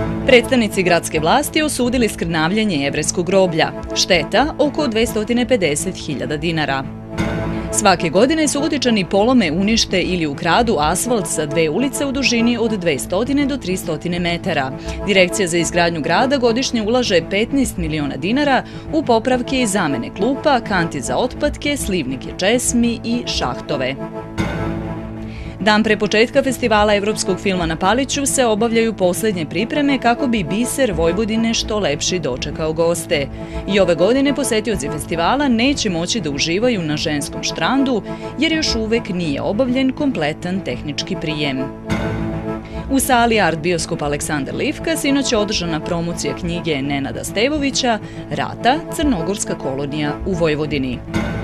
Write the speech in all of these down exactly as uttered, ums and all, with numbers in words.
Predstavnici gradske vlasti osudili skrnavljenje jevrejskog groblja. Šteta oko dvesta pedeset hiljada dinara. Svake godine Subotičani polome, unište ili ukradu asfalt sa dve ulice u dužini od dvesta do trista metara. Direkcija za izgradnju grada godišnje ulaže petnaest miliona dinara u popravke i zamene klupa, kanti za otpadke, slivnike česmi i šahtove. Dan pre početka festivala evropskog filma na Paliću se obavljaju poslednje pripreme kako bi biser Vojvodine što lepši dočekao goste. I ove godine posetioci festivala neće moći da uživaju na ženskom štrandu jer još uvek nije obavljen kompletan tehnički prijem. U sali Art bioskopa Aleksandar Livka sinoć je održana promocija knjige Nenada Stevovića Rata, crnogorska kolonija u Vojvodini.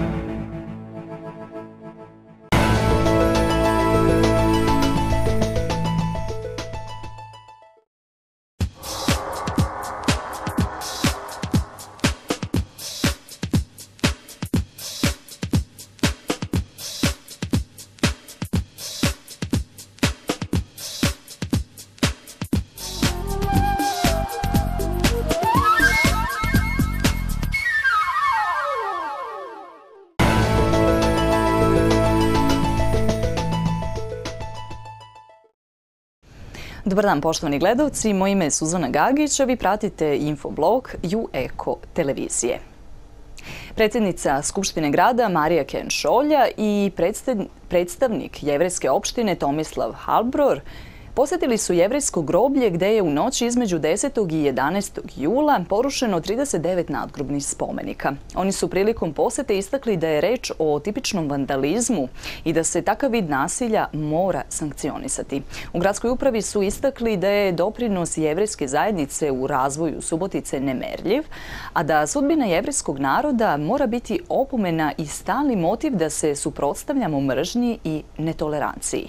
Dobar dan, poštovani gledalci. Moje ime je Suzana Gagić, a vi pratite infoblog Ju-Eko televizije. Predsjednica Skupštine grada Marija Ken-Šolja i predstavnik jevrejske opštine Tomislav Halbror posjetili su jevrejsko groblje gde je u noći između desetog i jedanaestog jula porušeno trideset devet nadgrobnih spomenika. Oni su prilikom posete istakli da je reč o tipičnom vandalizmu i da se takav vid nasilja mora sankcionisati. U gradskoj upravi su istakli da je doprinos jevrejske zajednice u razvoju Subotice nemerljiv, a da sudbina jevrejskog naroda mora biti opomena i stalni motiv da se suprotstavljamo mržnji i netoleranciji.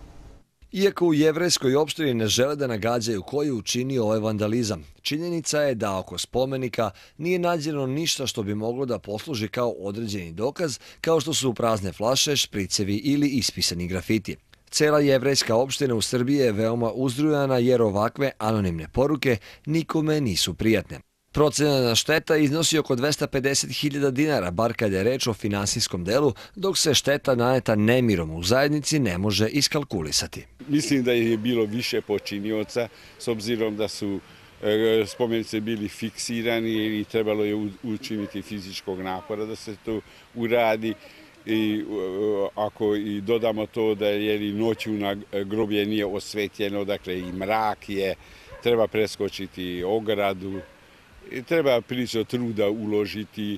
Iako u jevrejskoj opštini ne žele da nagađaju ko je učinio ovaj vandalizam, činjenica je da oko spomenika nije nađeno ništa što bi moglo da posluži kao određeni dokaz, kao što su prazne flaše, špricevi ili ispisani grafiti. Cela jevrejska opština u Srbiji je veoma uzrujana jer ovakve anonimne poruke nikome nisu prijatne. Procenjena šteta iznosi oko dvesta pedeset hiljada dinara, bar kada je reč o finansijskom delu, dok se šteta naneta nemirom u zajednici ne može iskalkulisati. Mislim da je bilo više počinioca, s obzirom da su spomenici bili fiksirani i trebalo je učiniti fizičkog napora da se to uradi. I ako i dodamo to da je i noću na groblje nije osvetljeno, dakle i mrak je, treba preskočiti ogradu. Treba prilično truda uložiti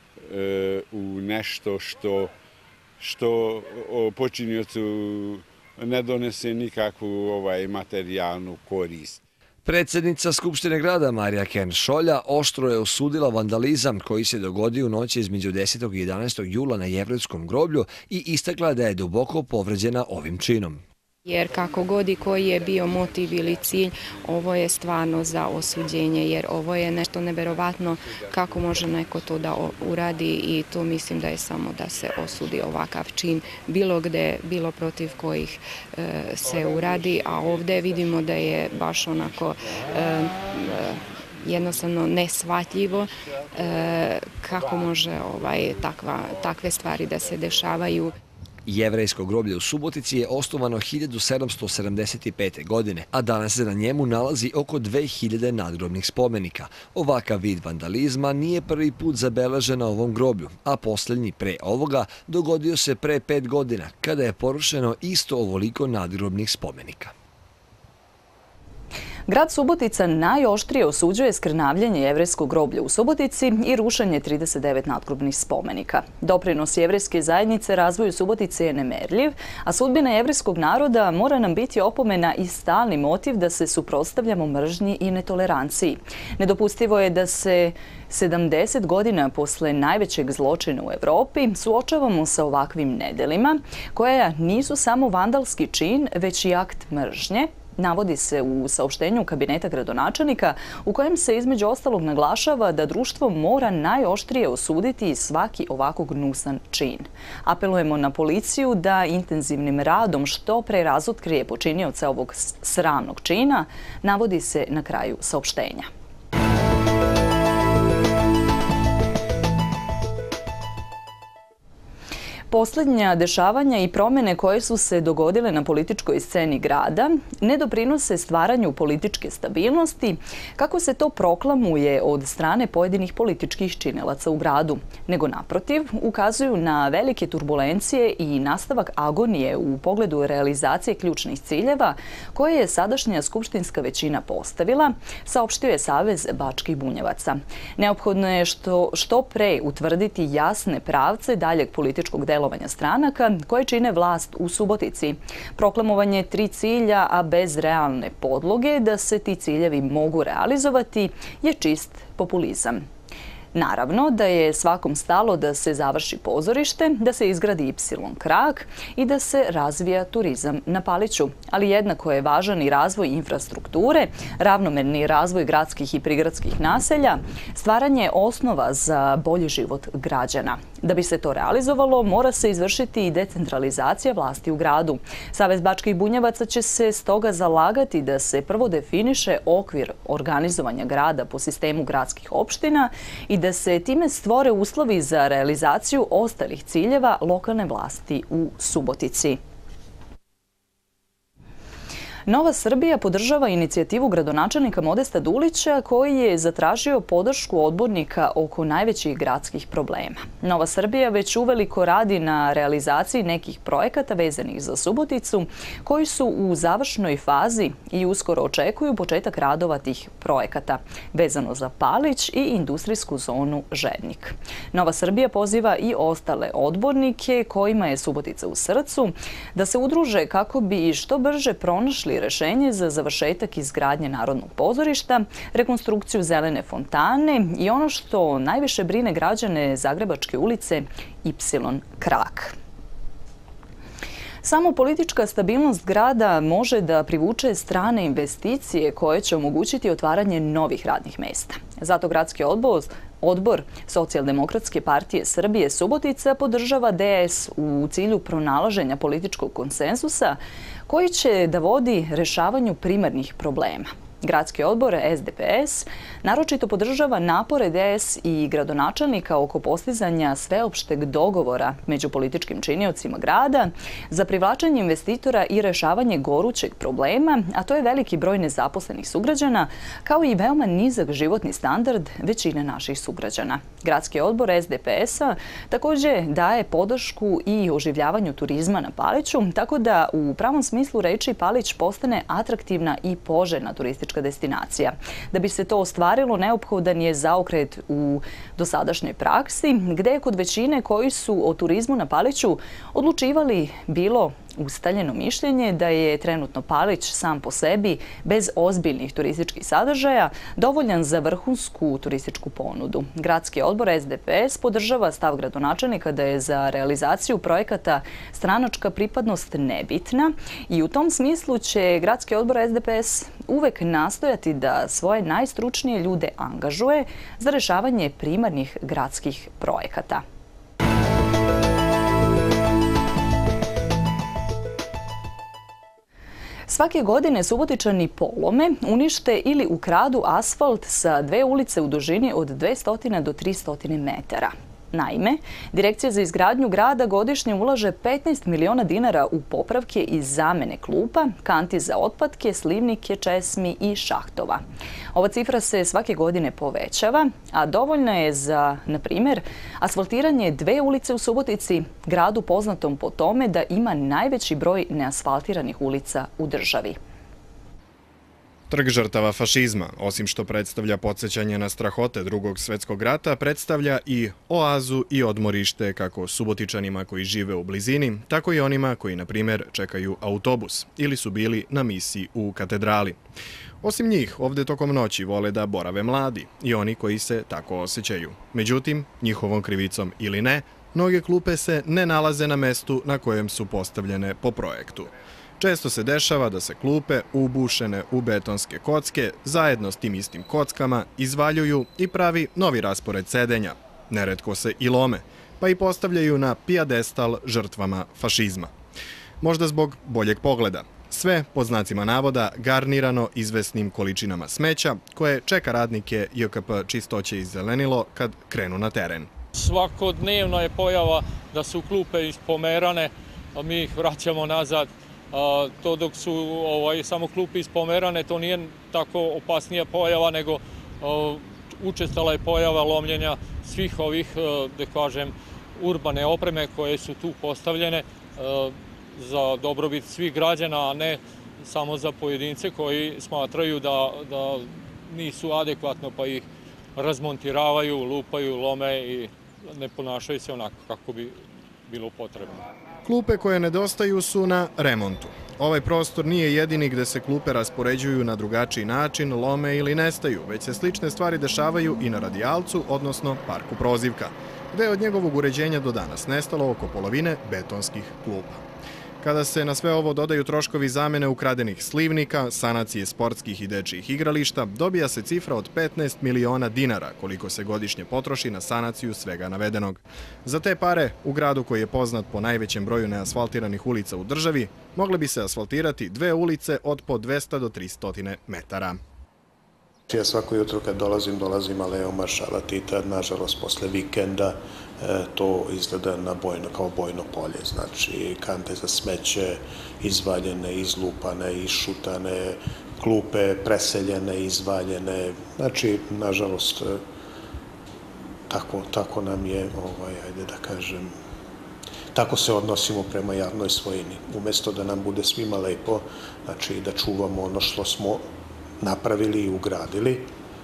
u nešto što, što počiniocu ne donese nikakvu ovaj, materijalnu korist. Predsjednica Skupštine grada Marija Ken-Šolja oštro je osudila vandalizam koji se dogodio u noći između desetog i jedanaestog jula na jevrejskom groblju i istakla da je duboko povređena ovim činom. Jer kako god i koji je bio motiv ili cilj, ovo je stvarno za osuđenje, jer ovo je nešto neverovatno kako može neko to da uradi i to mislim da je samo da se osudi ovakav čin bilo gde, bilo protiv kojih se uradi, a ovdje vidimo da je baš onako jednostavno neshvatljivo kako može takve stvari da se dešavaju. Jevrejsko groblje u Subotici je osnovano hiljadu sedamsto sedamdeset pete. godine, a danas se na njemu nalazi oko dve hiljade nadgrobnih spomenika. Ovakav vid vandalizma nije prvi put zabeležen na ovom groblju, a posljednji pre ovoga dogodio se pre pet godina, kada je porušeno isto ovoliko nadgrobnih spomenika. Grad Subotica najoštrije osuđuje skrnavljenje jevrejskog groblja u Subotici i rušenje trideset devet nadgrobnih spomenika. Doprinos jevrejske zajednice razvoju Subotice je nemerljiv, a sudbina jevrejskog naroda mora nam biti opomena i stalni motiv da se suprotstavljamo mržnji i netoleranciji. Nedopustivo je da se sedamdeset godina posle najvećeg zločina u Evropi suočavamo sa ovakvim nedelima, koja nisu samo vandalski čin, već i akt mržnje, Navodi se u saopštenju kabineta gradonačelnika u kojem se između ostalog naglašava da društvo mora najoštrije osuditi svaki ovako gnusan čin. Apelujemo na policiju da intenzivnim radom što pre razotkrije počinioca ovog sramnog čina, navodi se na kraju saopštenja. Poslednja dešavanja i promene koje su se dogodile na političkoj sceni grada ne doprinose stvaranju političke stabilnosti, kako se to proklamuje od strane pojedinih političkih činilaca u gradu, nego naprotiv ukazuju na velike turbulencije i nastavak agonije u pogledu realizacije ključnih ciljeva koje je sadašnja skupštinska većina postavila, saopštio je Savez Bačkih Bunjevaca. Neophodno je što, što pre utvrditi jasne pravce daljeg političkog delovanja stranaka koje čine vlast u Subotici. Proklamovanje tri cilja, a bez realne podloge da se ti ciljevi mogu realizovati, je čist populizam. Naravno da je svakom stalo da se završi pozorište, da se izgradi Ipsilon krak i da se razvija turizam na Paliću. Ali jednako je važan i razvoj infrastrukture, ravnomerni razvoj gradskih i prigradskih naselja, stvaranje osnova za bolji život građana. Da bi se to realizovalo, mora se izvršiti i decentralizacija vlasti u gradu. Savez Bačkih Bunjevaca će se stoga zalagati da se prvo definiše okvir organizovanja grada po sistemu gradskih opština i da se time stvore uslovi za realizaciju ostalih ciljeva lokalne vlasti u Subotici. Nova Srbija podržava inicijativu gradonačelnika Modesta Dulića koji je zatražio podršku odbornika oko najvećih gradskih problema. Nova Srbija već uveliko radi na realizaciji nekih projekata vezanih za Suboticu koji su u završnoj fazi i uskoro očekuju početak radova tih projekata vezano za Palić i industrijsku zonu Žednik. Nova Srbija poziva i ostale odbornike kojima je Subotica u srcu da se udruže kako bi što brže pronašli rešenje za završetak izgradnje Narodnog pozorišta, rekonstrukciju zelene fontane i ono što najviše brine građane Zagrebačke ulice, Ipsilon krak. Samo politička stabilnost grada može da privuče strane investicije koje će omogućiti otvaranje novih radnih mesta. Zato Gradski odbor Odbor Socijaldemokratske partije Srbije Subotica podržava D S u cilju pronalaženja političkog konsenzusa koji će da vodi rešavanju primarnih problema. Gradski odbor S D P S naročito podržava napore D S i gradonačelnika oko postizanja sveopšteg dogovora među političkim činiocima grada za privlačenje investitora i rešavanje gorućeg problema, a to je veliki broj nezaposlenih sugrađana, kao i veoma nizak životni standard većine naših sugrađana. Gradski odbor S D P S-a također daje podršku i oživljavanju turizma na Paliću, tako da u pravom smislu reči Palić postane atraktivna i poželjna turistička destinacija. Da bi se to ostvarilo, neophodan je zaokret u dosadašnjoj praksi, gde je kod većine koji su o turizmu na Paliću odlučivali bilo ustaljeno mišljenje da je trenutno Palić sam po sebi, bez ozbiljnih turističkih sadržaja, dovoljan za vrhunsku turističku ponudu. Gradski odbor S D P S podržava stav gradonačelnika da je za realizaciju projekata stranačka pripadnost nebitna i u tom smislu će Gradski odbor S D P S uvek nastojati da svoje najstručnije ljude angažuje za rešavanje primarnih gradskih projekata. Svake godine Subotičani polome, unište ili ukradu asfalt sa dve ulice u dužini od dvesta do trista metara. Naime, Direkcija za izgradnju grada godišnje ulaže petnaest miliona dinara u popravke i zamene klupa, kanti za otpadke, slivnike, česmi i šahtova. Ova cifra se svake godine povećava, a dovoljna je za, na primjer, asfaltiranje dve ulice u Subotici, gradu poznatom po tome da ima najveći broj neasfaltiranih ulica u državi. Trg žrtava fašizma, osim što predstavlja podsjećanje na strahote Drugog svjetskog rata, predstavlja i oazu i odmorište kako Subotičanima koji žive u blizini, tako i onima koji, na primjer, čekaju autobus ili su bili na misiji u katedrali. Osim njih, ovdje tokom noći vole da borave mladi i oni koji se tako osjećaju. Međutim, njihovom krivicom ili ne, mnoge klupe se ne nalaze na mestu na kojem su postavljene po projektu. Često se dešava da se klupe, ubušene u betonske kocke, zajedno s tim istim kockama izvaljuju i pravi novi raspored sedenja. Neretko se i lome, pa i postavljaju na pijadestal žrtvama fašizma. Možda zbog boljeg pogleda. Sve, pod znacima navoda, garnirano izvesnim količinama smeća, koje čeka radnike J K P Čistoće i zelenilo kad krenu na teren. Svakodnevno je pojava da su klupe ispomerane, a mi ih vraćamo nazad. To dok su ovaj, samo klupe ispomerane, to nije tako opasnija pojava, nego učestala je pojava lomljenja svih ovih, da kažem, urbane opreme koje su tu postavljene za dobrobit svih građana, a ne samo za pojedince koji smatraju da, da nisu adekvatno pa ih razmontiravaju, lupaju, lome i ne ponašaju se onako kako bi bilo potrebno. Klupe koje nedostaju su na remontu. Ovaj prostor nije jedini gde se klupe raspoređuju na drugačiji način, lome ili nestaju, već se slične stvari dešavaju i na Radijalcu, odnosno parku Prozivka, gde je od njegovog uređenja do danas nestalo oko polovine betonskih klupa. Kada se na sve ovo dodaju troškovi zamene ukradenih slivnika, sanacije sportskih i dečijih igrališta, dobija se cifra od petnaest miliona dinara, koliko se godišnje potroši na sanaciju svega navedenog. Za te pare, u gradu koji je poznat po najvećem broju neasfaltiranih ulica u državi, mogle bi se asfaltirati dve ulice od po dvesta do tristo metara. Ja svako jutro kad dolazim, dolazim alejom Maršala Tita, nažalost posle vikenda to izgleda na bojno, kao bojno polje. Znači kante za smeće, izvaljene, izlupane, išutane, klupe preseljene, izvaljene. Znači, nažalost, tako, tako nam je, ovaj, ajde da kažem, tako se odnosimo prema javnoj svojini. Umesto da nam bude svima lepo, znači da čuvamo ono što smo napravili i ugradili,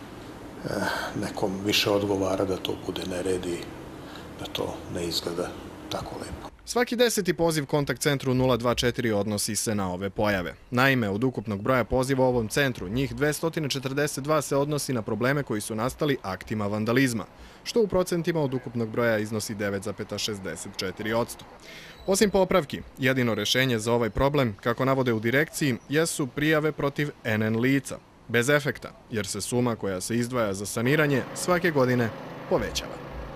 nekom više odgovara da to bude nered i da to ne izgleda tako lepo. Svaki deseti poziv kontakt centru nula dva četiri odnosi se na ove pojave. Naime, od ukupnog broja poziva u ovom centru, njih dvesta četrdeset dva se odnosi na probleme koji su nastali aktima vandalizma, što u procentima od ukupnog broja iznosi devet zarez šezdeset četiri posto. Osim popravki, jedino rešenje za ovaj problem, kako navode u direkciji, jesu prijave protiv N N lica, bez efekta, jer se suma koja se izdvaja za saniranje svake godine povećava.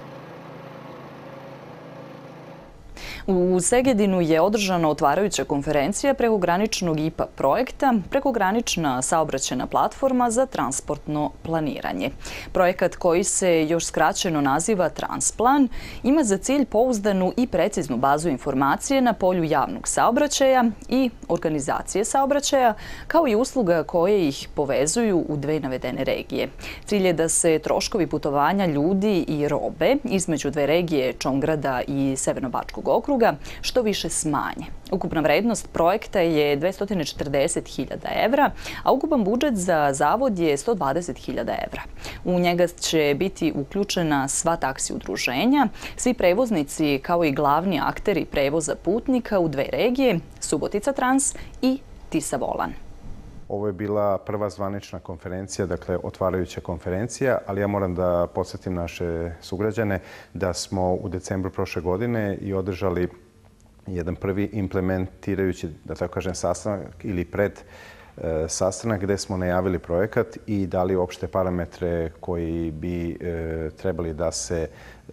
U Segedinu je održana otvarajuća konferencija prekograničnog I P A projekta, prekogranična saobraćajna platforma za transportno planiranje. Projekat koji se još skraćeno naziva Transplan ima za cilj pouzdanu i preciznu bazu informacije na polju javnog saobraćaja i organizacije saobraćaja, kao i usluga koje ih povezuju u dve navedene regije. Cilj je da se troškovi putovanja ljudi i robe između dve regije Čongrada i Severnobačkog okruga što više smanje. Ukupna vrednost projekta je dvesta četrdeset hiljada evra, a ukupan budžet za zavod je sto dvadeset hiljada evra. U njega će biti uključena sva taksi udruženja, svi prevoznici kao i glavni akteri prevoza putnika u dve regije, Subotica Trans i Tisa Volan. Ovo je bila prva zvanična konferencija, dakle otvarajuća konferencija, ali ja moram da podsjetim naše sugrađane da smo u decembru prošle godine i održali jedan prvi implementirajući, da tako kažem, sastanak ili pred sastanak gde smo najavili projekat i dali opšte parametre koji bi trebali da se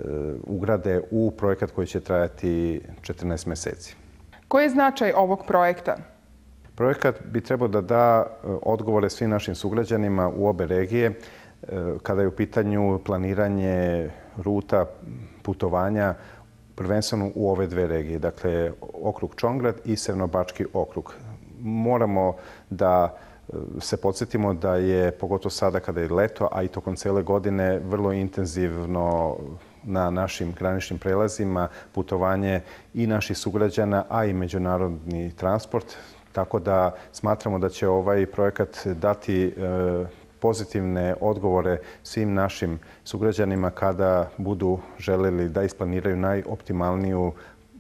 ugrade u projekat koji će trajati četrnaest meseci. Koji je značaj ovog projekta? Projekat bi trebao da da odgovore svim našim sugrađanima u obe regije kada je u pitanju planiranje ruta putovanja prvenstveno u ove dve regije, dakle okrug Čongrad i Severnobački okrug. Moramo da se podsjetimo da je, pogotovo sada kada je leto, a i tokom cele godine, vrlo intenzivno na našim graničnim prelazima putovanje i naših sugrađana, a i međunarodni transport. Tako da smatramo da će ovaj projekat dati pozitivne odgovore svim našim sugrađanima kada budu želeli da isplaniraju najoptimalniju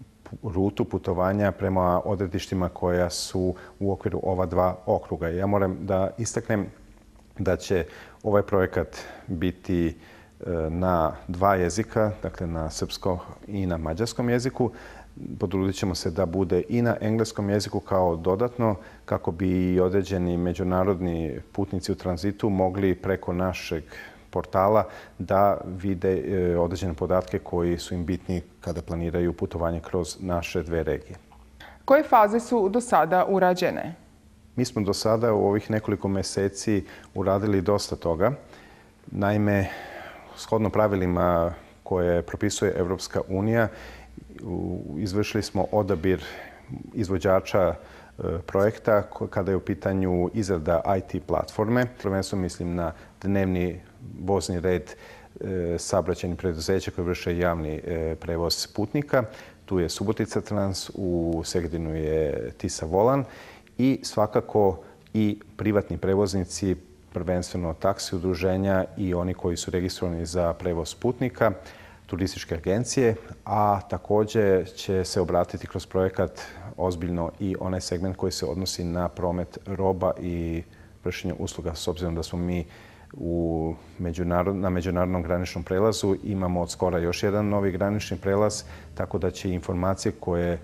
rutu putovanja prema odredištima koja su u okviru ova dva okruga. Ja moram da istaknem da će ovaj projekat biti na dva jezika, dakle na srpskom i na mađarskom jeziku. Potrudit ćemo se da bude i na engleskom jeziku kao dodatno, kako bi i određeni međunarodni putnici u tranzitu mogli preko našeg portala da vide određene podatke koji su im bitni kada planiraju putovanje kroz naše dve regije. Koje faze su do sada urađene? Mi smo do sada u ovih nekoliko meseci uradili dosta toga. Naime, shodno pravilima koje propisuje Evropska unija, izvršili smo odabir izvođača projekta kada je u pitanju izrada I T platforme. Prvenstveno mislim na dnevni vozni red saobraćajnih preduzeća koje vrše javni prevoz putnika. Tu je Subotica Trans, u Segedinu je Tisa Volan i svakako i privatni prevoznici, prvenstveno taksi udruženja i oni koji su registrovani za prevoz putnika, turističke agencije, a takođe će se obratiti kroz projekat ozbiljno i onaj segment koji se odnosi na promet roba i vršenje usluga, s obzirom da smo mi u međunarod, na međunarodnom graničnom prelazu. Imamo od skora još jedan novi granični prelaz, tako da će informacije koje e,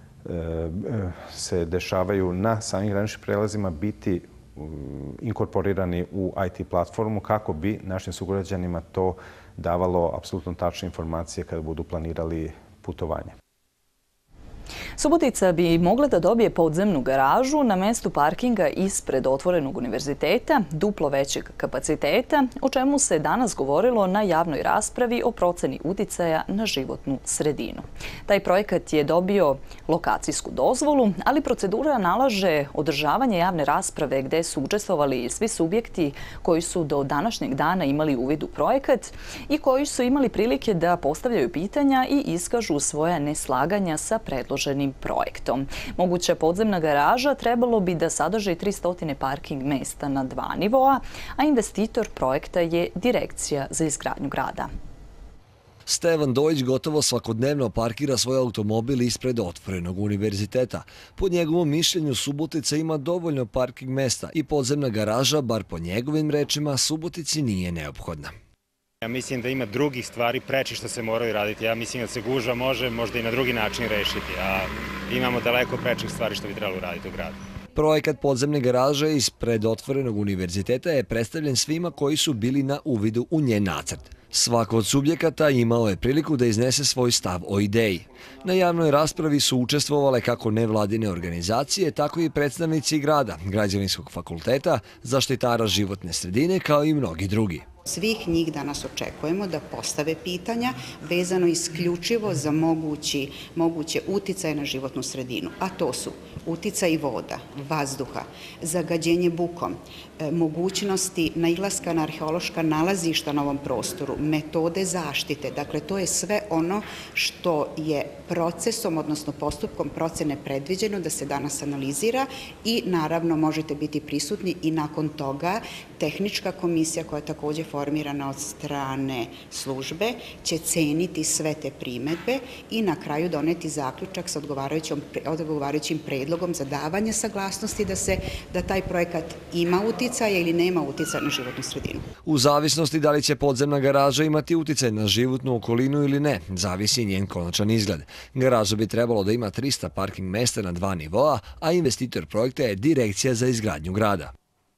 se dešavaju na samim graničnim prelazima biti inkorporirani u I T platformu kako bi našim sugrađanima to davalo apsolutno tačne informacije kada budu planirali putovanje. Subotica bi mogla da dobije podzemnu garažu na mestu parkinga ispred otvorenog univerziteta, duplo većeg kapaciteta, o čemu se danas govorilo na javnoj raspravi o proceni uticaja na životnu sredinu. Taj projekat je dobio lokacijsku dozvolu, ali procedura nalaže održavanje javne rasprave gde su učestvovali svi subjekti koji su do današnjeg dana imali uvid u projekat i koji su imali prilike da postavljaju pitanja i iskažu svoja neslaganja sa predloženim projektom. Moguća podzemna garaža trebalo bi da sadrži tristo parking mesta na dva nivoa, a investitor projekta je Direkcija za izgradnju grada. Stevan Dojić gotovo svakodnevno parkira svoj automobil ispred otvorenog univerziteta. Po njegovom mišljenju Subotica ima dovoljno parking mesta i podzemna garaža, bar po njegovim rečima, Subotici nije neophodna. Ja mislim da ima drugih stvari preči što se moraju raditi. Ja mislim da se gužva može možda i na drugi način rešiti, a imamo daleko prečih stvari što bi trebalo uraditi u gradu. Projekat podzemne garaže ispred otvorenog univerziteta je predstavljen svima koji su bili na uvidu u njen nacrt. Svako od subjekata imao je priliku da iznese svoj stav o ideji. Na javnoj raspravi su učestvovale kako nevladine organizacije, tako i predstavnici grada, Građevinskog fakulteta, zaštitara životne sredine, kao i mnogi drugi. Svih njih danas očekujemo da postave pitanja vezano isključivo za mogući, moguće uticaje na životnu sredinu, a to su uticaj voda, vazduha, zagađenje bukom, mogućnosti nailaska na arheološka nalazišta na ovom prostoru, metode zaštite. Dakle, to je sve ono što je procesom, odnosno postupkom procene predviđeno da se danas analizira i naravno možete biti prisutni i nakon toga tehnička komisija koja je takođe formirana od strane službe će ceniti sve te primedbe i na kraju doneti zaključak sa odgovarajućim predlogom za davanje saglasnosti da se da taj projekat ima uticaja ili nema uticaja na životnu sredinu. U zavisnosti da li će podzemna garaža imati uticaj na životnu okolinu ili ne, zavisi njen konačan izgled. Garaža bi trebalo da ima trista parking mesta na dva nivoa, a investitor projekta je Direkcija za izgradnju grada.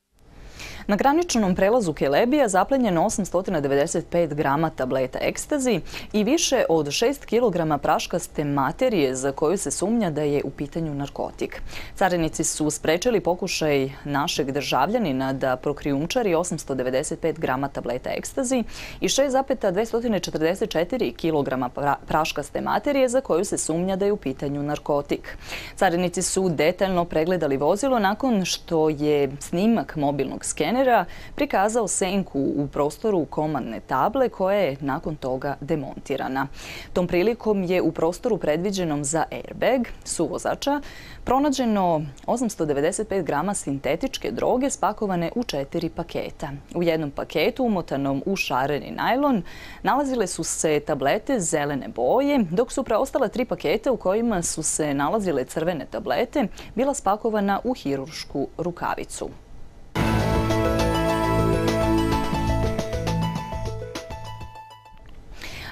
Na graničnom prelazu Kelebija zaplenjeno osamsto devedeset pet grama tableta ekstazi i više od šest kilograma praškaste materije za koju se sumnja da je u pitanju narkotik. Carinici su sprečili pokušaj našeg državljanina da prokrijumčari osamsto devedeset pet grama tableta ekstazi i šest zarez dvesta četrdeset četiri kilograma praškaste materije za koju se sumnja da je u pitanju narkotik. Carinici su detaljno pregledali vozilo nakon što je snimak mobilnog skenera prikazao senku u prostoru komandne table koja je nakon toga demontirana. Tom prilikom je u prostoru predviđenom za airbag suvozača pronađeno osamsto devedeset pet grama sintetičke droge spakovane u četiri paketa. U jednom paketu, umotanom u šareni najlon, nalazile su se tablete zelene boje, dok su preostala tri paketa u kojima su se nalazile crvene tablete bila spakovana u hiruršku rukavicu.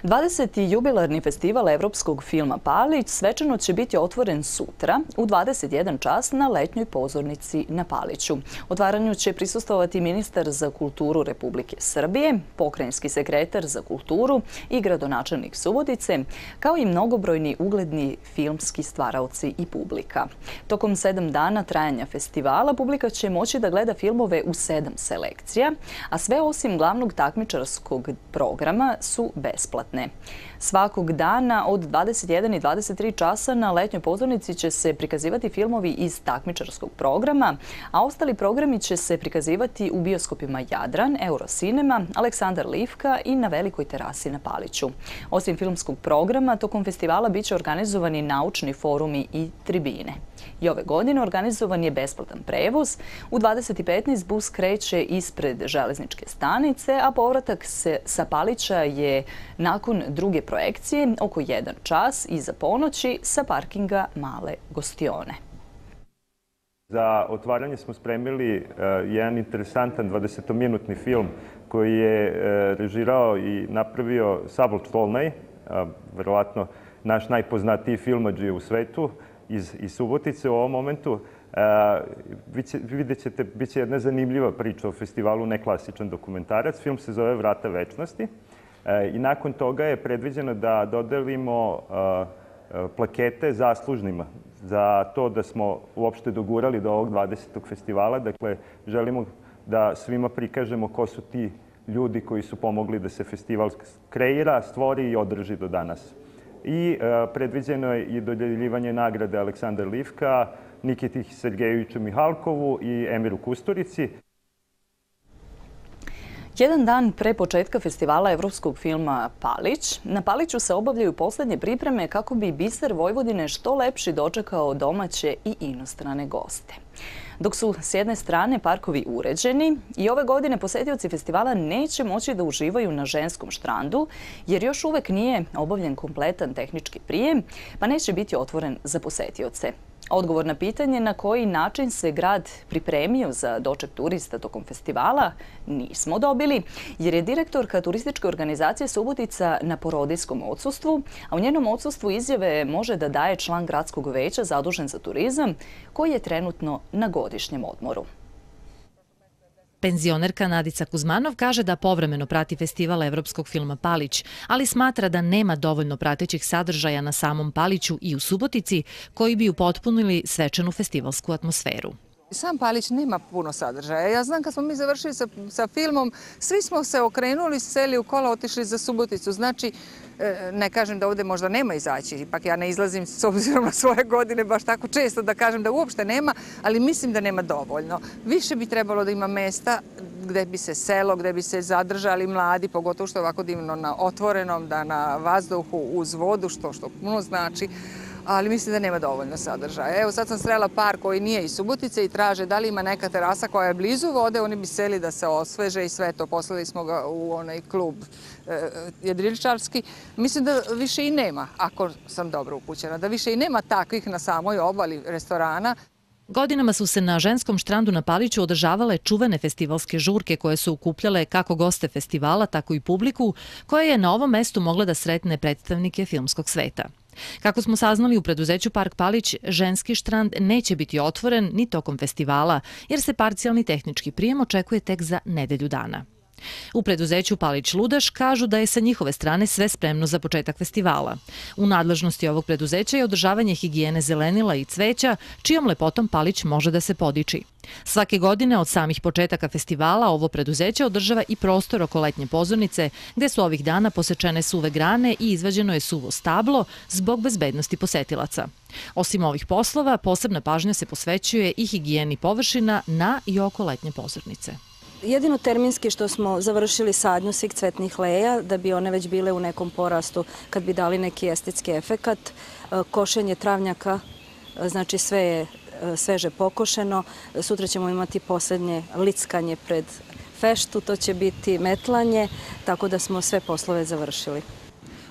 dvadeseti jubilarni festival evropskog filma Palić svečano će biti otvoren sutra u dvadeset jedan čas na letnjoj pozornici na Paliću. Otvaranju će prisustvovati ministar za kulturu Republike Srbije, pokrajinski sekretar za kulturu i gradonačelnik Subotice, kao i mnogobrojni ugledni filmski stvaraoci i publika. Tokom sedam dana trajanja festivala publika će moći da gleda filmove u sedam selekcija, a sve osim glavnog takmičarskog programa su besplatne. Svakog dana od dvadeset jedan i dvadeset tri časa na letnjoj pozornici će se prikazivati filmovi iz takmičarskog programa, a ostali programi će se prikazivati u bioskopima Jadran, Eurocinema, Aleksandar Livka i na Velikoj terasi na Paliću. Osim filmskog programa, tokom festivala biće organizovani naučni forumi i tribine. I ove godine organizovan je besplatan prevoz. U dvadeset i petnaest bus kreće ispred železničke stanice, a povratak se sa Palića je nakon druge projekcije oko jedan čas iza ponoći sa parkinga Male Gostione. Za otvaranje smo spremili uh, jedan interesantan dvadesetominutni film koji je uh, režirao i napravio Savolt Volnej, uh, verovatno naš najpoznatiji filmadžija u svetu, iz, iz Subotice u ovom momentu. Uh, biće, vidjet ćete, bit će jedna zanimljiva priča o festivalu, neklasičan dokumentarac. Film se zove Vrata večnosti. Uh, I nakon toga je predviđeno da dodelimo uh, plakete zaslužnima za to da smo uopšte dogurali do ovog dvadesetog festivala. Dakle, želimo da svima prikažemo ko su ti ljudi koji su pomogli da se festival kreira, stvori i održi do danas. I e, predviđeno je i dodjeljivanje nagrade Aleksandar Livka, Nikiti Sergejeviću Mihalkovu i Emiru Kusturici. Jedan dan pre početka festivala evropskog filma Palić, na Paliću se obavljaju poslednje pripreme kako bi biser Vojvodine što lepši dočekao domaće i inostrane goste. Dok su s jedne strane parkovi uređeni, i ove godine posetioci festivala neće moći da uživaju na ženskom štrandu, jer još uvek nije obavljen kompletan tehnički prijem, pa neće biti otvoren za posetioce. Odgovor na pitanje na koji način se grad pripremio za doček turista tokom festivala nismo dobili, jer je direktorka turističke organizacije Subotica na porodijskom odsustvu, a u njenom odsustvu izjave može da daje član gradskog veća zadužen za turizam, koji je trenutno na godišnjem odmoru. Penzionerka Nadica Kuzmanov kaže da povremeno prati festival evropskog filma Palić, ali smatra da nema dovoljno pratećih sadržaja na samom Paliću i u Subotici koji bi upotpunili svečanu festivalsku atmosferu. Sam Palić nema puno sadržaja. Ja znam kad smo mi završili sa, sa filmom, svi smo se okrenuli, seli u kola, otišli za Suboticu. Znači, ne kažem da ovde možda nema izaći, ipak ja ne izlazim s obzirom na svoje godine baš tako često da kažem da uopšte nema, ali mislim da nema dovoljno. Više bi trebalo da ima mesta gde bi se selo, gde bi se zadržali mladi, pogotovo što je ovako divno na otvorenom, da na vazduhu uz vodu, što što puno znači, ali mislim da nema dovoljno sadržaja. Evo sad sam srela par koji nije iz Subotice i traže da li ima neka terasa koja je blizu vode, oni bi seli da se osveže i sve to. Poslali smo ga u onaj klub e, jedriličarski. Mislim da više i nema, ako sam dobro upućena, da više i nema takvih na samoj obali restorana. Godinama su se na ženskom štrandu na Paliću održavale čuvene festivalske žurke koje su okupljale kako goste festivala, tako i publiku, koja je na ovom mestu mogla da sretne predstavnike filmskog sveta. Kako smo saznali u preduzeću Park Palić, ženski štrand neće biti otvoren ni tokom festivala, jer se parcijalni tehnički prijem očekuje tek za nedelju dana. U preduzeću Palić Ludaš kažu da je sa njihove strane sve spremno za početak festivala. U nadležnosti ovog preduzeća je održavanje higijene zelenila i cveća, čijom lepotom Palić može da se podiči. Svake godine od samih početaka festivala ovo preduzeće održava i prostor oko letnje pozornice, gde su ovih dana posečene suve grane i izvađeno je suvo stablo zbog bezbednosti posetilaca. Osim ovih poslova, posebna pažnja se posvećuje i higijeni površina na i oko letnje pozornice. Jedino terminski što smo završili sadnju svih cvetnih leja, da bi one već bile u nekom porastu kad bi dali neki estetski efekat. Košenje travnjaka, znači sve je sveže pokošeno. Sutra ćemo imati poslednje lickanje pred feštu, to će biti metlanje, tako da smo sve poslove završili.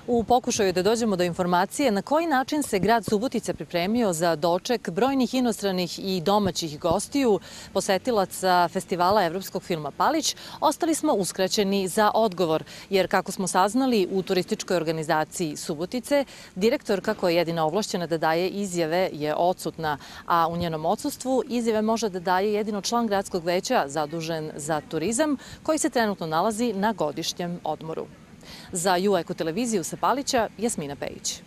U pokušaju da dođemo do informacije na koji način se grad Subotica pripremio za doček brojnih inostranih i domaćih gostiju, posetilaca festivala evropskog filma Palić, ostali smo uskraćeni za odgovor, jer kako smo saznali u turističkoj organizaciji Subotice, direktorka koja je jedina ovlašćena da daje izjave je odsutna, a u njenom odsustvu izjave može da daje jedino član gradskog veća zadužen za turizam, koji se trenutno nalazi na godišnjem odmoru. Za ju eko televiziju sa Palića, Jasmina Pejić.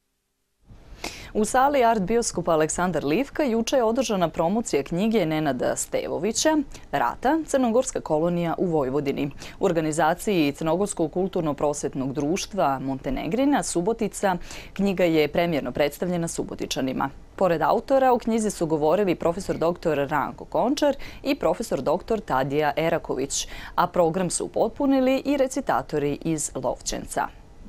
U sali Art bioskopa Aleksandar Livka juče je održana promocija knjige Nenada Stevovića Rata, Crnogorska kolonija u Vojvodini. U organizaciji Crnogorskog kulturno-prosvetnog društva Montenegrina Subotica knjiga je premijerno predstavljena Subotičanima. Pored autora, u knjizi su govorili profesor doktor Ranko Končar i profesor doktor Tadija Eraković, a program su upotpunili i recitatori iz Lovćenca.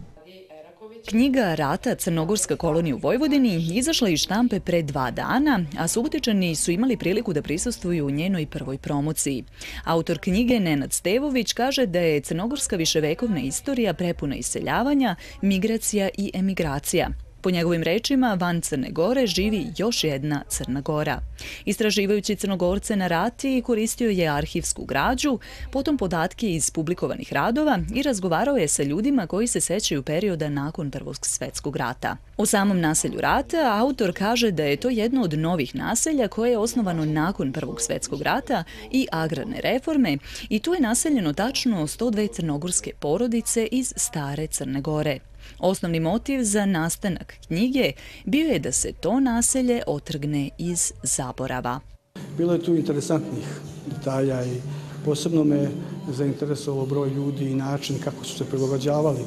Knjiga Rata, Crnogorska kolonija u Vojvodini izašla iz štampe pre dva dana, a Subotičani su imali priliku da prisustvuju u njenoj prvoj promociji. Autor knjige Nenad Stevović kaže da je crnogorska viševekovna istorija prepuna iseljavanja, migracija i emigracija. Po njegovim rečima, van Crne Gore živi još jedna Crna Gora. Istraživajući Crnogorce na Rati, koristio je arhivsku građu, potom podatke iz publikovanih radova i razgovarao je sa ljudima koji se sećaju perioda nakon Prvog svetskog rata. U samom naselju Rata autor kaže da je to jedno od novih naselja koje je osnovano nakon Prvog svetskog rata i agrarne reforme i tu je naseljeno tačno sto dve crnogorske porodice iz stare Crne Gore. Osnovni motiv za nastanak knjige bio je da se to naselje otrgne iz zaborava. Bilo je tu interesantnih detalja i posebno me zainteresovao broj ljudi i način kako su se prilagođavali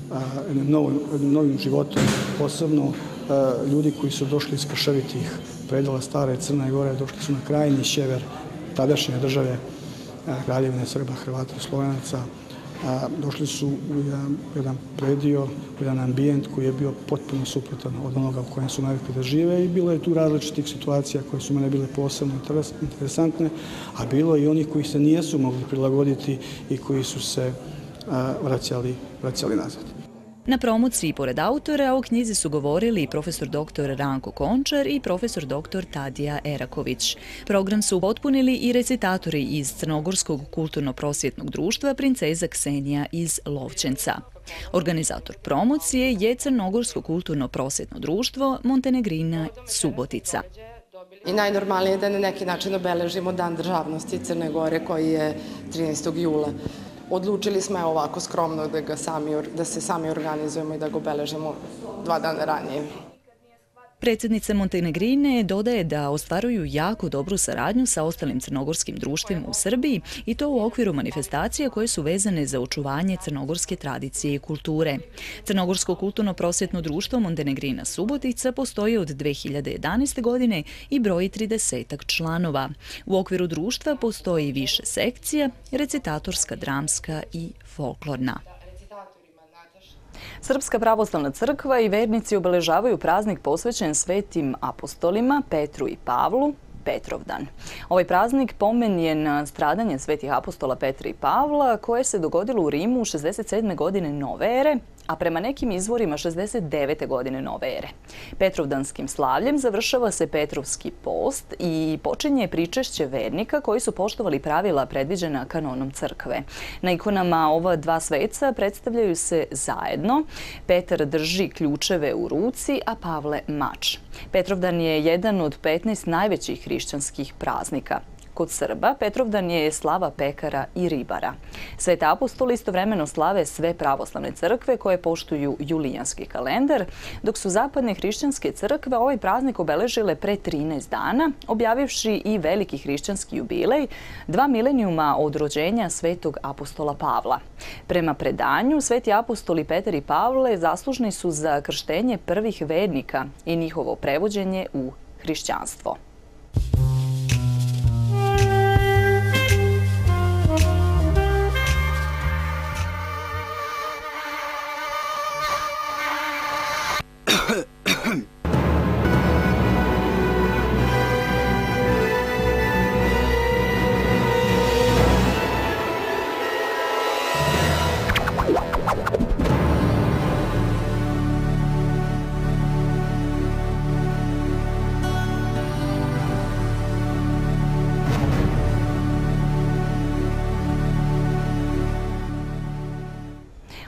novim životom. Posebno ljudi koji su došli iz krševitih predela stare Crne Gore, došli su na krajnji sjever tadašnje države Kraljevine Srba, Hrvata i Slovenaca. Došli su u jedan predio, u jedan ambijent koji je bio potpuno suprotan od onoga u kojem su navikli da žive i bilo je tu različitih situacija koje su mene bile posebno interesantne, a bilo je i onih koji se nijesu mogli prilagoditi i koji su se vraćali nazad. Na promociji, pored autora, o knjizi su govorili i profesor doktor Ranko Končar i profesor doktor Tadija Eraković. Program su upotpunili i recitatori iz Crnogorskog kulturno-prosvjetnog društva Princeza Ksenija iz Lovćenca. Organizator promocije je Crnogorsko kulturno-prosvjetno društvo Montenegrina Subotica. I najnormalnije je da na neki način obeležimo Dan državnosti Crne Gore koji je trinaestog jula. Odlučili smo ovako skromno da, ga sami, da se sami organizujemo i da ga obeležimo dva dana ranije. Predsjednica Montenegrine dodaje da ostvaruju jako dobru saradnju sa ostalim crnogorskim društvima u Srbiji i to u okviru manifestacija koje su vezane za očuvanje crnogorske tradicije i kulture. Crnogorsko kulturno-prosvjetno društvo Montenegrina Subotica postoji od dve hiljade jedanaeste. godine i broji tridesetak članova. U okviru društva postoji više sekcija, recitatorska, dramska i folklorna. Srpska pravoslavna crkva i vernici obeležavaju praznik posvećen svetim apostolima Petru i Pavlu, Petrovdan. Ovaj praznik pomen je na stradanje svetih apostola Petra i Pavla koje se dogodilo u Rimu šezdeset sedme. godine nove ere, a prema nekim izvorima šezdeset devete. godine nove ere. Petrovdanskim slavljem završava se Petrovski post i počinje pričešće vernika koji su poštovali pravila predviđena kanonom crkve. Na ikonama ova dva sveca predstavljaju se zajedno. Petar drži ključeve u ruci, a Pavle mač. Petrovdan je jedan od petnaest najvećih hrišćanskih praznika. Kod Srba Petrovdan je slava pekara i ribara. Sveti apostoli istovremeno slave sve pravoslavne crkve koje poštuju julijanski kalendar, dok su zapadne hrišćanske crkve ovaj praznik obeležile pre trinaest dana, objavivši i veliki hrišćanski jubilej, dva milenijuma od rođenja svetog apostola Pavla. Prema predanju, sveti apostoli Petar i Pavle zaslužni su za krštenje prvih vernika i njihovo prevođenje u hrišćanstvo.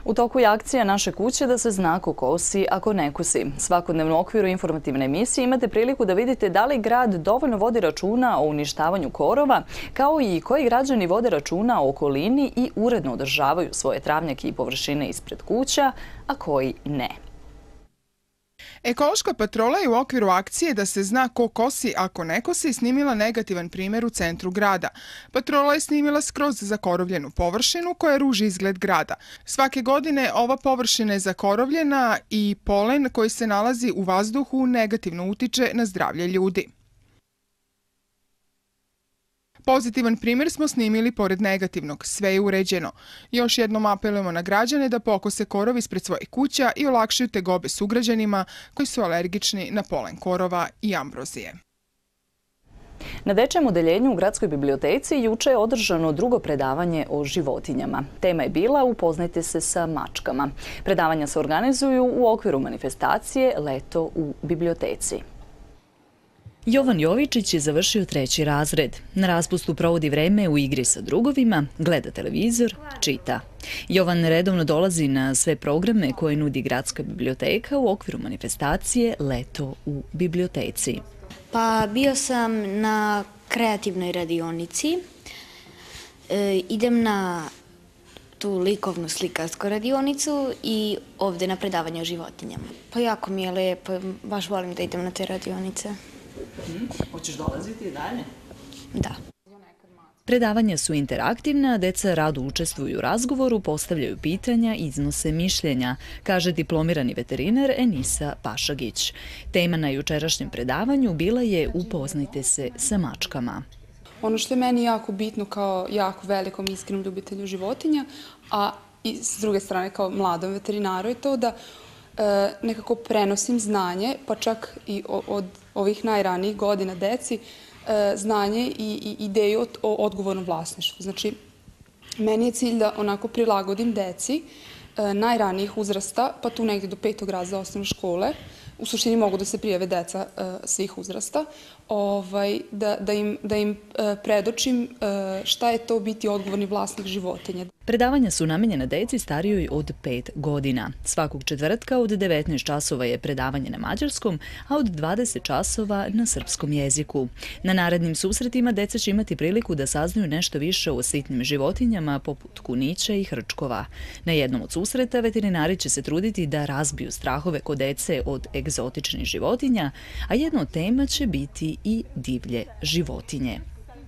U toku je akcija Naše kuće da se zna ko kosi, ako ne kosi. Svakodnevno u okviru informativne emisije imate priliku da vidite da li grad dovoljno vodi računa o uništavanju korova, kao i koji građani vode računa o okolini i uredno održavaju svoje travnjake i površine ispred kuća, a koji ne. Ekološka patrola je u okviru akcije da se zna ko kosi, ako ne kosi, snimila negativan primjer u centru grada. Patrola je snimila skroz zakorovljenu površinu koja ruži izgled grada. Svake godine ova površina je zakorovljena i polen koji se nalazi u vazduhu negativno utiče na zdravlje ljudi. Pozitivan primjer smo snimili pored negativnog, sve je uređeno. Još jednom apelujemo na građane da pokose korov ispred svojih kuća i olakšaju tegobe sugrađanima koji su alergični na polen korova i ambrozije. Na dečijem odeljenju u Gradskoj biblioteci juče je održano drugo predavanje o životinjama. Tema je bila Upoznajte se sa mačkama. Predavanja se organizuju u okviru manifestacije Leto u biblioteci. Jovan Jovičić je završio treći razred. Na raspustu provodi vreme u igri sa drugovima, gleda televizor, čita. Jovan redovno dolazi na sve programe koje nudi Gradska biblioteka u okviru manifestacije Leto u biblioteci. Pa bio sam na kreativnoj radionici. E, idem na tu likovnu slikarsku radionicu i ovdje na predavanje o životinjama. Pa jako mi je lepo, baš volim da idem na te radionice. Hoćeš dolaziti i dalje? Da. Predavanja su interaktivna, deca rado učestvuju u razgovoru, postavljaju pitanja, iznose mišljenja, kaže diplomirani veterinar Enisa Pašagić. Tema na jučerašnjem predavanju bila je Upoznajte se sa mačkama. Ono što je meni jako bitno kao jako velikom iskrenom ljubitelju životinja, a i s druge strane kao mladom veterinaru je to da e, nekako prenosim znanje, pa čak i od ovih najranijih godina deci, e, znanje i, i ideju o odgovornom vlasništvu. Znači, meni je cilj da onako prilagodim deci e, najranijih uzrasta, pa tu negdje do petog razreda osnovne škole. U suštini mogu da se prijave deca e, svih uzrasta, ovaj, da, da im, da im e, predočim e, šta je to biti odgovorni vlasnik životinja. Predavanja su namenjena deci starijoj od pet godina. Svakog četvrtka od devetnaest časova je predavanje na mađarskom, a od dvadeset časova na srpskom jeziku. Na narednim susretima deca će imati priliku da saznaju nešto više o sitnim životinjama poput kunića i hrčkova. Na jednom od susreta veterinari će se truditi da razbiju strahove kod dece od egzotičnih životinja, a jedna od tema će biti i divlje životinje.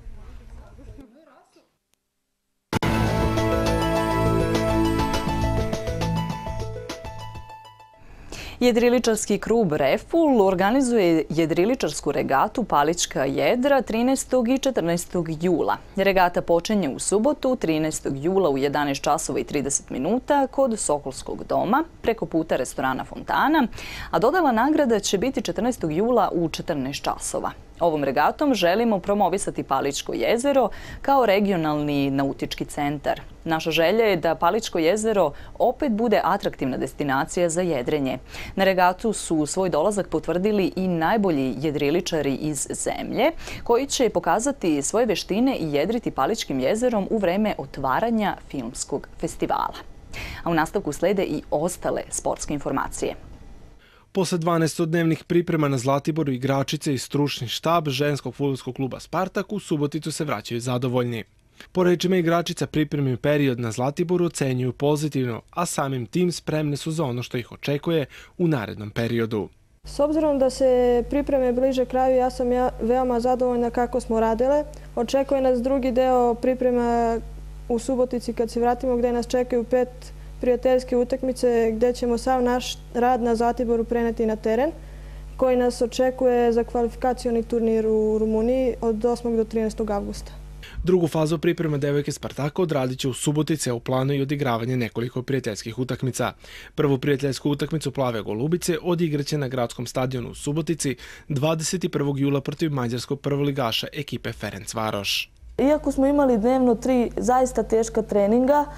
Jedriličarski klub Reful organizuje jedriličarsku regatu Palićka jedra trinaestog i četrnaestog jula. Regata počinje u subotu trinaestog jula u jedanaest časova i trideset minuta kod Sokolskog doma preko puta restorana Fontana, a dodala nagrada će biti četrnaestog jula u četrnaest časova. Ovom regatom želimo promovisati Palićko jezero kao regionalni nautički centar. Naša želja je da Palićko jezero opet bude atraktivna destinacija za jedrenje. Na regatu su svoj dolazak potvrdili i najbolji jedriličari iz zemlje, koji će pokazati svoje veštine i jedriti Palićkim jezerom u vreme otvaranja filmskog festivala. A u nastavku slede i ostale sportske informacije. Posle dvanaestodnevnih priprema na Zlatiboru igračice i stručni štab ženskog fudbalskog kluba Spartak u Suboticu se vraćaju zadovoljni. Po rečima igračica pripremni period na Zlatiboru ocenjuju pozitivno, a samim tim spremne su za ono što ih očekuje u narednom periodu. S obzirom da se pripreme bliže kraju, ja sam ja veoma zadovoljna kako smo radile. Očekuje nas drugi deo priprema u Subotici kad se vratimo, gde nas čekaju pet prijateljske utakmice gdje ćemo sav naš rad na Zlatiboru preneti na teren, koji nas očekuje za kvalifikacioni turnir u Rumuniji od osmog do trinaestog avgusta. Drugu fazu priprema devojke Spartaka odradit će u Subotici, a u planu i odigravanje nekoliko prijateljskih utakmica. Prvu prijateljsku utakmicu Plave Golubice odigraće na gradskom stadionu u Subotici dvadeset prvog jula protiv mađarskog prvoligaša ekipe Ferencvaroš. Iako smo imali dnevno tri zaista teška treninga,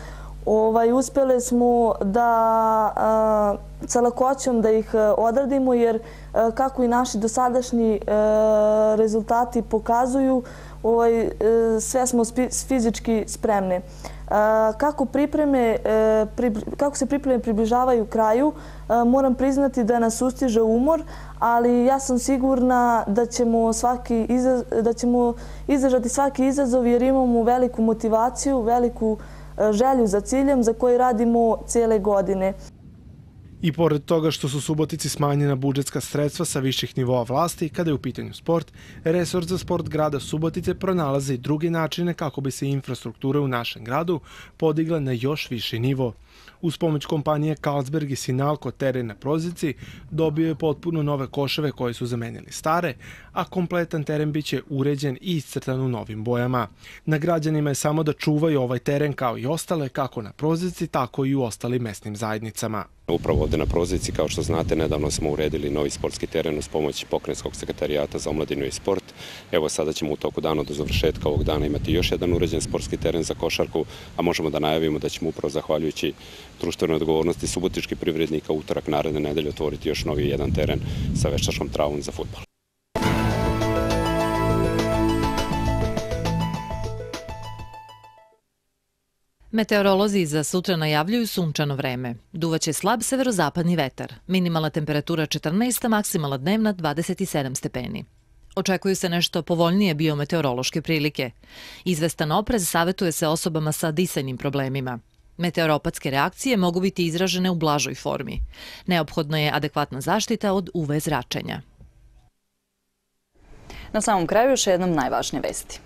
Ovaj, uspjeli smo da a, sa lakoćom da ih odradimo, jer a, kako i naši dosadašnji a, rezultati pokazuju, ovaj, a, sve smo spi, fizički spremni. A, kako, pripreme, a, pri, kako se pripreme približavaju kraju, a, moram priznati da nas sustiže umor, ali ja sam sigurna da ćemo, svaki izaz, da ćemo izdržati svaki izazov, jer imamo veliku motivaciju, veliku želju za ciljem za koji radimo cijele godine. I pored toga što su Subotici smanjena budžetska sredstva sa viših nivoa vlasti, kada je u pitanju sport, resor za sport grada Subotice pronalaze i druge načine kako bi se infrastruktura u našem gradu podigla na još viši nivo. Uz pomoć kompanije Carlsberg i Sinalco teren na Prozici dobio je potpuno nove koševe koje su zamenili stare, a kompletan teren biće uređen i iscrtan u novim bojama. Na građanima je samo da čuvaju ovaj teren kao i ostale, kako na Prozici, tako i u ostalim mesnim zajednicama. Upravo ovde na Prozici, kao što znate, nedavno smo uredili novi sportski teren uz pomoć Pokrajinskog sekretarijata za omladinu i sport. Evo sada ćemo u toku dana do završetka ovog dana imati još jedan uređen sportski teren za košarku, a možemo da najavimo da ćemo upravo zahvaljujući društvenoj odgovornosti subotičkih privrednika utorak naredne nedelje otvoriti još novi jedan teren sa veštačkom travom za fudbal. Meteorolozi za sutra najavljuju sunčano vreme. Duvaće slab severozapadni vetar. Minimalna temperatura četrnaest, a maksimalna dnevna dvadeset sedam stepeni. Očekuju se nešto povoljnije biometeorološke prilike. Izvestan oprez savjetuje se osobama sa disajnim problemima. Meteoropatske reakcije mogu biti izražene u blažoj formi. Neophodno je adekvatna zaštita od U V zračenja. Na samom kraju još jednom najvažnije vesti.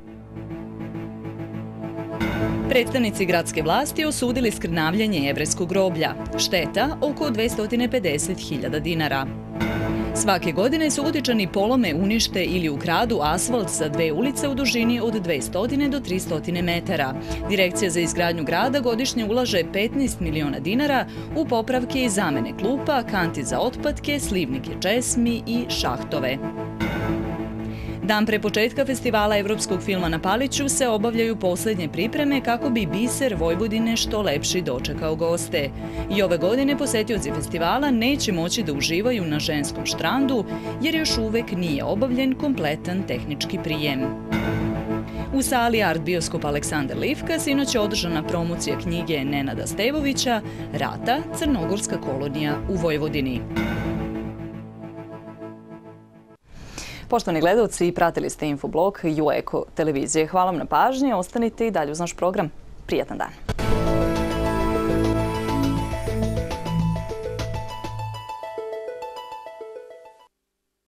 Predstavnici gradske vlasti osudili skrnavljanje jevrejskog groblja. Šteta oko dvesta pedeset hiljada dinara. Svake godine Subotičani polome, unište ili ukradu asfalt za dve ulice u dužini od dvesta do trista metara. Direkcija za izgradnju grada godišnje ulaže petnaest miliona dinara u popravke i zamene klupa, kanti za otpadke, slivnike česmi i šahtove. Dan pre početka festivala evropskog filma na Paliću se obavljaju posljednje pripreme kako bi biser Vojvodine što lepši dočekao goste. I ove godine posetioci festivala neće moći da uživaju na ženskom štrandu jer još uvek nije obavljen kompletan tehnički prijem. U sali Art bioskopa Aleksandar Livka sinoć je održana promocija knjige Nenada Stevovića Rata, crnogorska kolonija u Vojvodini. Poštovani gledalci, pratili ste Infoblog i U Eko televizije. Hvala vam na pažnji, ostanite i dalje uz naš program. Prijetan dan.